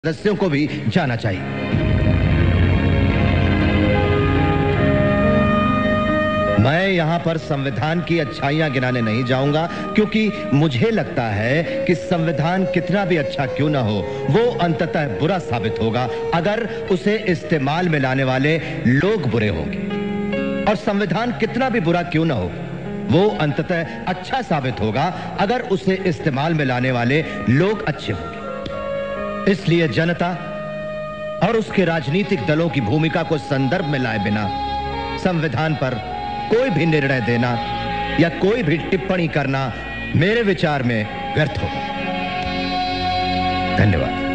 सदस्यों को भी जाना चाहिए। मैं यहां पर संविधान की अच्छाइयां गिनाने नहीं जाऊंगा, क्योंकि मुझे लगता है कि संविधान कितना भी अच्छा क्यों ना हो, वो अंततः बुरा साबित होगा अगर उसे इस्तेमाल में लाने वाले लोग बुरे होंगे, और संविधान कितना भी बुरा क्यों ना हो, वो अंततः अच्छा साबित होगा अगर उसे इस्तेमाल में लाने वाले लोग अच्छे होंगे। इसलिए जनता और उसके राजनीतिक दलों की भूमिका को संदर्भ में लाए बिना संविधान पर कोई भी निर्णय देना या कोई भी टिप्पणी करना मेरे विचार में व्यर्थ होगा। धन्यवाद।